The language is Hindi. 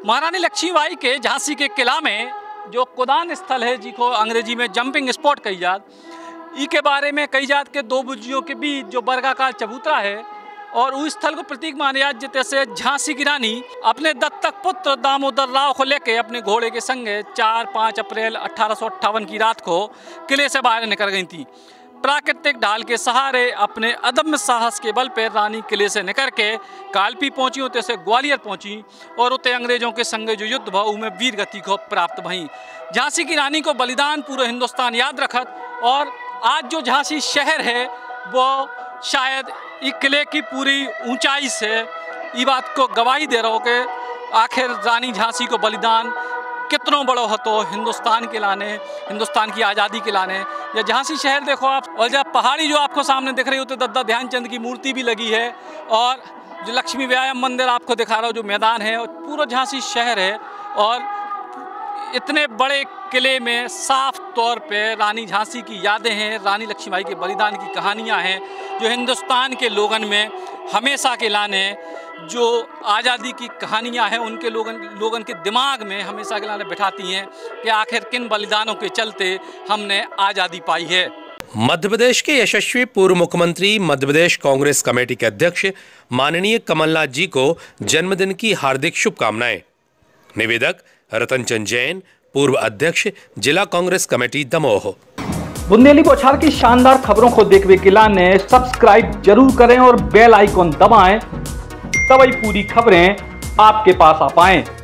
महारानी लक्ष्मीबाई के झांसी के किला में जो कुदान स्थल है, जिसको अंग्रेजी में जंपिंग स्पॉट कही जात, ई के बारे में कही जात के दो बुर्जियों के बीच जो वर्गाकार चबूतरा है और उस स्थल को प्रतीक माने जात, जैसे झांसी की रानी अपने दत्तक पुत्र दामोदर राव को लेके अपने घोड़े के संगे 4-5 अप्रैल 1858 की रात को किले से बाहर निकल गई थी। प्राकृतिक ढाल के सहारे अपने अदम्य साहस के बल पर रानी किले से निकल के कालपी पहुंची, उते से ग्वालियर पहुंची और उते अंग्रेजों के संगे जो युद्ध भाव में वीर गति को प्राप्त भई। झांसी की रानी को बलिदान पूरा हिंदुस्तान याद रखत और आज जो झांसी शहर है वो शायद इस किले की पूरी ऊंचाई से ये बात को गवाही दे रहा हो कि आखिर रानी झांसी को बलिदान कितनों बड़ो हो तो हिंदुस्तान के लाने, हिंदुस्तान की आज़ादी के लाने। या झांसी शहर देखो आप, और जब पहाड़ी जो आपको सामने दिख रही होती है, दद्दा ध्यानचंद की मूर्ति भी लगी है और जो लक्ष्मी व्यायाम मंदिर आपको दिखा रहा हूँ, जो मैदान है, और पूरा झांसी शहर है। और इतने बड़े किले में साफ तौर पे रानी झांसी की यादें हैं, रानी लक्ष्मीबाई के बलिदान की कहानियाँ हैं, जो हिंदुस्तान के लोगन में हमेशा के लाने जो आज़ादी की कहानियां हैं उनके लोगन के दिमाग में हमेशा के लाने बिठाती हैं कि आखिर किन बलिदानों के चलते हमने आज़ादी पाई है। मध्य प्रदेश के यशस्वी पूर्व मुख्यमंत्री, मध्य प्रदेश कांग्रेस कमेटी के अध्यक्ष माननीय कमलनाथ जी को जन्मदिन की हार्दिक शुभकामनाएं। निवेदक रतनचंद जैन, पूर्व अध्यक्ष, जिला कांग्रेस कमेटी, दमोह। बुंदेली बौछार की शानदार खबरों को देखने के लिए सब्सक्राइब जरूर करें और बेल आइकॉन दबाएं, तभी पूरी खबरें आपके पास आ पाएं।